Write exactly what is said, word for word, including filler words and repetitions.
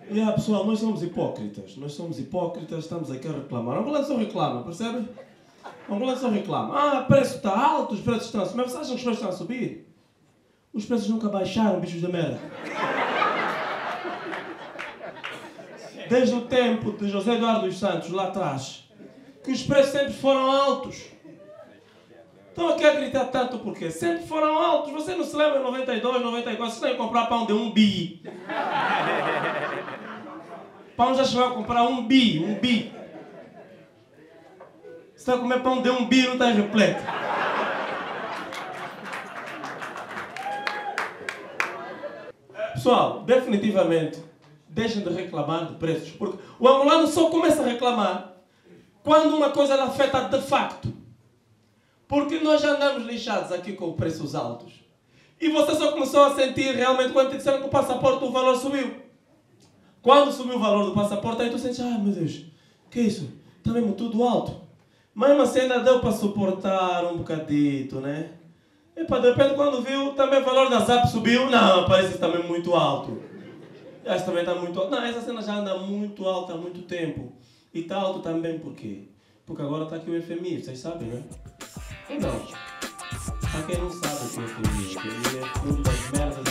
E yeah, pessoal, nós somos hipócritas. Nós somos hipócritas, estamos aqui a reclamar. A ambulância só reclama, percebe? A ambulância só reclama. Ah, o preço está alto, os preços estão a subir. Mas vocês acham que os preços estão a subir? Os preços nunca baixaram, bichos de merda. Desde o tempo de José Eduardo dos Santos, lá atrás, que os preços sempre foram altos. Estão aqui a gritar tanto porque sempre foram altos. Você não se lembra em noventa e dois, noventa e quatro, vocês têm que comprar pão de um bi. Pão já chegou a comprar um bi, um bi. Se está a comer pão de um bi, não está repleto. Pessoal, definitivamente, deixem de reclamar de preços, porque o angolano só começa a reclamar quando uma coisa lhe afeta de facto. Porque nós já andamos lixados aqui com preços altos. E você só começou a sentir realmente quando te disseram que o passaporte, o valor subiu. Quando subiu o valor do passaporte, aí tu sentes, ai meu Deus, que é isso? Está mesmo tudo alto. Mas assim ainda deu para suportar um bocadito, né? Epa, de repente quando viu, também o valor da Zap subiu. Não, parece que está mesmo muito alto. Essa também está muito alto. Não, essa cena já anda muito alta há muito tempo. E está alto também por quê? Porque agora está aqui o F M I, vocês sabem, né? Então, para quem não sabe o que é F M I, F M I é fruto das merdas